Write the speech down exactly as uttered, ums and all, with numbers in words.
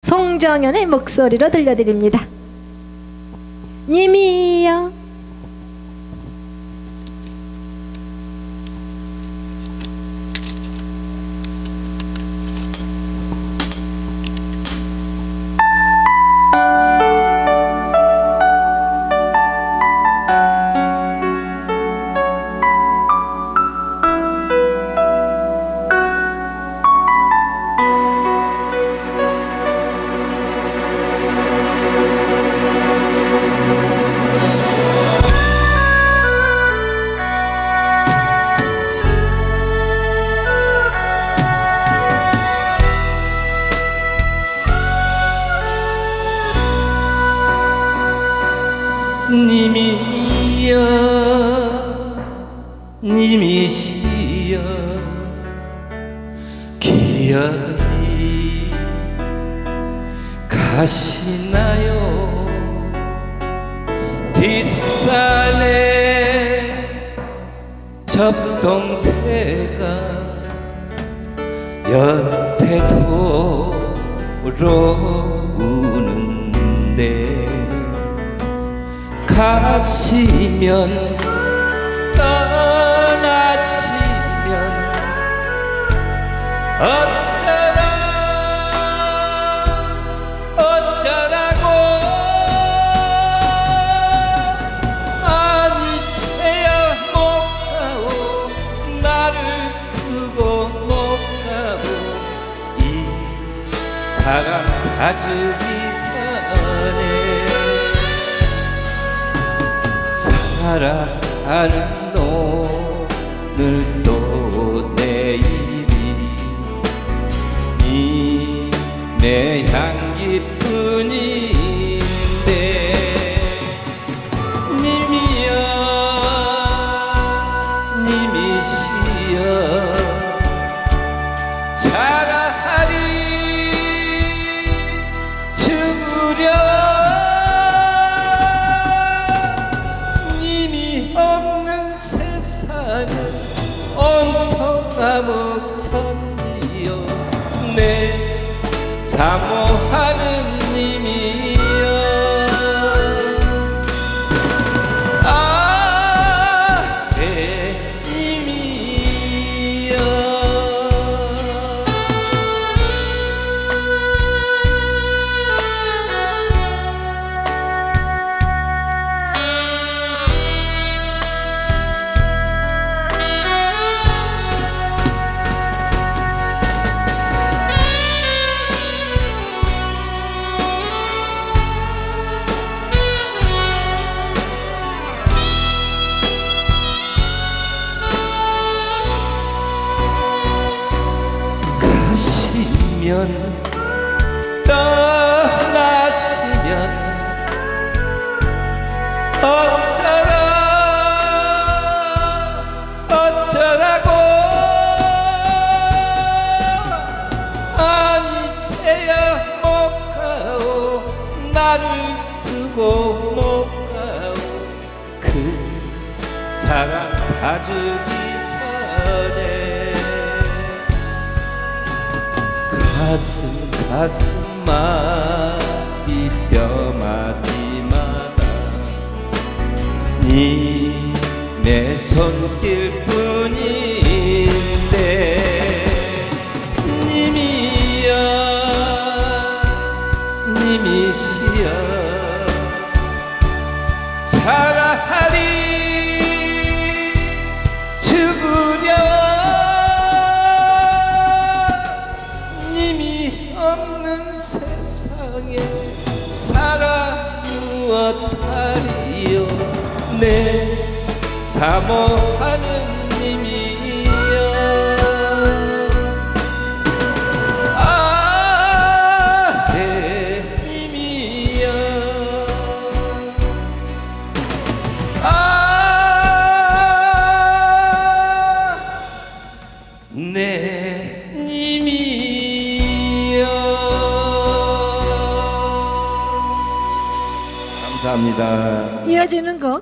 송정연의 목소리로 들려드립니다. 님이여. 님이여 님이시여 기어이 가시나요. 뒷산에 접동새가 여태 돌아오는데 가시면 떠나시면 어쩌라 어쩌라고. 아니 해야 못 가오 나를 두고 못 가오. 이 사랑 가주기 전에 살아가는 오늘도 내일이 이 내 향기뿐인데 님이여 님이시여 차라리 죽으려 암흑천지여 내 사모하는 님이여. 아 내 님이여. 떠나시면 어쩌라 어쩌라고. 아니 해야 못 가오 나를 두고 못 가오. 그 사랑 봐주기 전에 가슴 가슴마디 뼈마디마다 니 내 손길뿐인데 님이여 님이시여 차라리 죽으려 없는 세상에 살아 무엇하리요. 내 사모하는 님이여. 아 내 님이여. 아 내 님이여. 감사합니다. 이어지는 곡